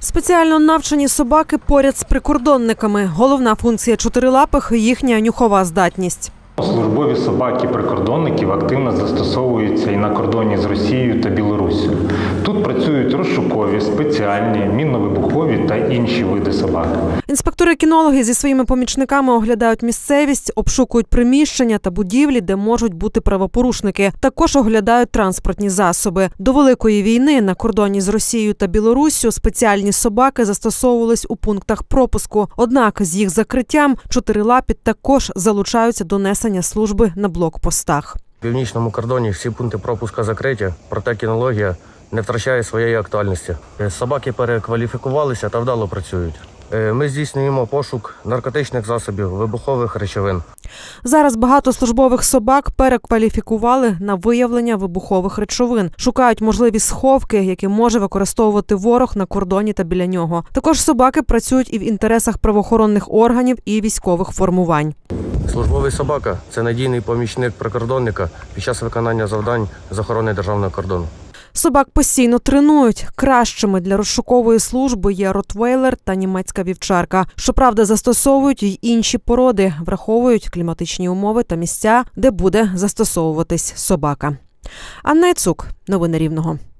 Спеціально навчені собаки поряд з прикордонниками. Головна функція чотирилапих – їхня нюхова здатність. Службові собаки прикордонників активно застосовуються і на кордоні з Росією та Білоруссю. Тут працюють розшукові, спеціальні, мінно-вибухові та інші види собак. Інспектори-кінологи зі своїми помічниками оглядають місцевість, обшукують приміщення та будівлі, де можуть бути правопорушники. Також оглядають транспортні засоби. До Великої війни на кордоні з Росією та Білоруссю спеціальні собаки застосовувались у пунктах пропуску. Однак з їх закриттям чотирилапі також залучаються до несення служби на блокпостах. В північному кордоні всі пункти пропуску закриті, проте кінологія не втрачає своєї актуальності. Собаки перекваліфікувалися та вдало працюють. Ми здійснюємо пошук наркотичних засобів, вибухових речовин. Зараз багато службових собак перекваліфікували на виявлення вибухових речовин. Шукають можливі сховки, які може використовувати ворог на кордоні та біля нього. Також собаки працюють і в інтересах правоохоронних органів і військових формувань. Службовий собака – це надійний помічник прикордонника під час виконання завдань з охорони державного кордону. Собак постійно тренують. Кращими для розшукової служби є ротвейлер та німецька вівчарка. Щоправда, застосовують й інші породи, враховують кліматичні умови та місця, де буде застосовуватись собака. Анна Яцук. Новини Рівного.